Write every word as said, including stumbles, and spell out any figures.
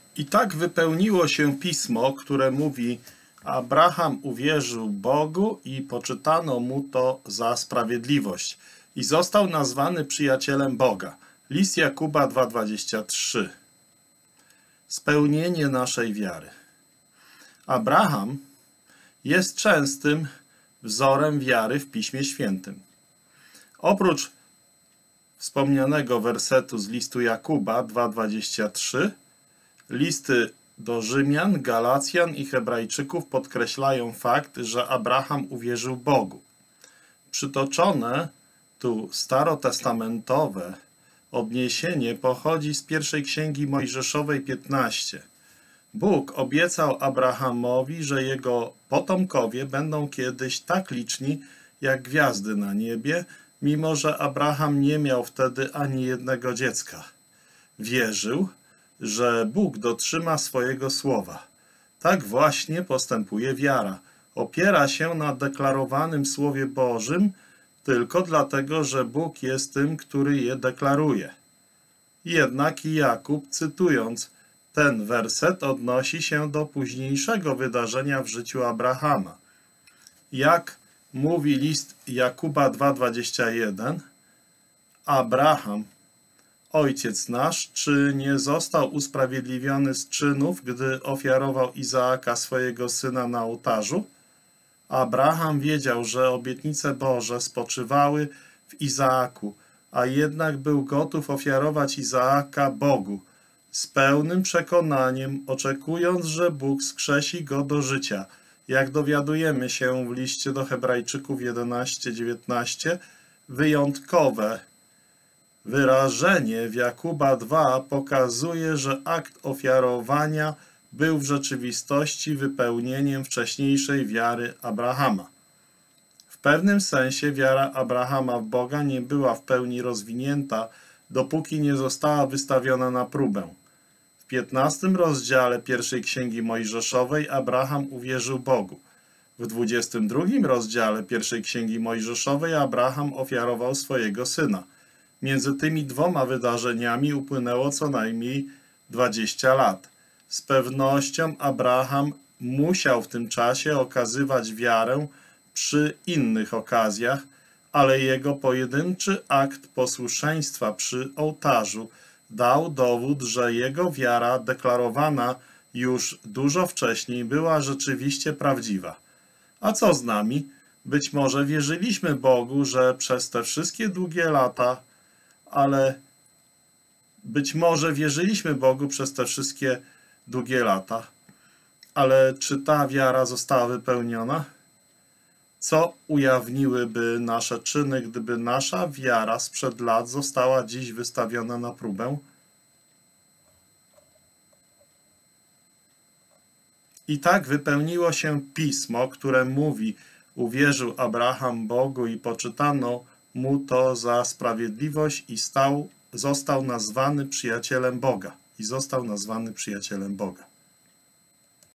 I tak wypełniło się pismo, które mówi: Abraham uwierzył Bogu i poczytano mu to za sprawiedliwość i został nazwany przyjacielem Boga. List Jakuba dwa dwadzieścia trzy. Spełnienie naszej wiary. Abraham jest częstym wzorem wiary w Piśmie Świętym. Oprócz wspomnianego wersetu z listu Jakuba dwa dwadzieścia trzy, listy do Rzymian, Galacjan i Hebrajczyków podkreślają fakt, że Abraham uwierzył Bogu. Przytoczone tu starotestamentowe odniesienie pochodzi z pierwszej Księgi Mojżeszowej piętnaście. Bóg obiecał Abrahamowi, że jego potomkowie będą kiedyś tak liczni jak gwiazdy na niebie, mimo że Abraham nie miał wtedy ani jednego dziecka. Wierzył, że Bóg dotrzyma swojego słowa. Tak właśnie postępuje wiara. Opiera się na deklarowanym Słowie Bożym tylko dlatego, że Bóg jest tym, który je deklaruje. Jednak Jakub, cytując ten werset, odnosi się do późniejszego wydarzenia w życiu Abrahama. Jak mówi list Jakuba dwa dwadzieścia jeden, Abraham, ojciec nasz, czy nie został usprawiedliwiony z czynów, gdy ofiarował Izaaka, swojego syna, na ołtarzu? Abraham wiedział, że obietnice Boże spoczywały w Izaaku, a jednak był gotów ofiarować Izaaka Bogu, z pełnym przekonaniem, oczekując, że Bóg skrzesi go do życia. Jak dowiadujemy się w liście do Hebrajczyków jedenaście dziewiętnaście, wyjątkowe wyrażenie w Jakuba dwa pokazuje, że akt ofiarowania był w rzeczywistości wypełnieniem wcześniejszej wiary Abrahama. W pewnym sensie wiara Abrahama w Boga nie była w pełni rozwinięta, dopóki nie została wystawiona na próbę. W piętnastym rozdziale pierwszej Księgi Mojżeszowej Abraham uwierzył Bogu. W dwudziestym drugim rozdziale pierwszej Księgi Mojżeszowej Abraham ofiarował swojego syna. Między tymi dwoma wydarzeniami upłynęło co najmniej dwadzieścia lat. Z pewnością Abraham musiał w tym czasie okazywać wiarę przy innych okazjach, ale jego pojedynczy akt posłuszeństwa przy ołtarzu dał dowód, że jego wiara deklarowana już dużo wcześniej była rzeczywiście prawdziwa. A co z nami? Być może wierzyliśmy Bogu, że przez te wszystkie długie lata, ale być może wierzyliśmy Bogu przez te wszystkie długie lata, ale czy ta wiara została wypełniona? Co ujawniłyby nasze czyny, gdyby nasza wiara sprzed lat została dziś wystawiona na próbę? I tak wypełniło się pismo, które mówi: uwierzył Abraham Bogu i poczytano mu to za sprawiedliwość i stał, został nazwany przyjacielem Boga. I został nazwany przyjacielem Boga.